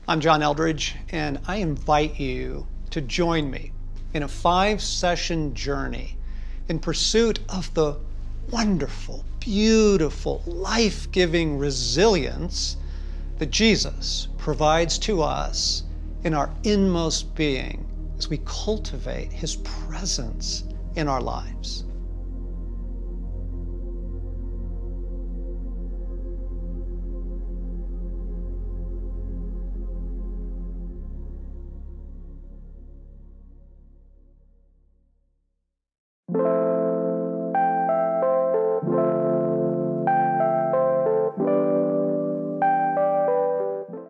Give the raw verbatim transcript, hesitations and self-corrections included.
I'm John Eldredge, and I invite you to join me in a five-session journey in pursuit of the wonderful, beautiful, life-giving resilience that Jesus provides to us in our inmost being as we cultivate His presence in our lives.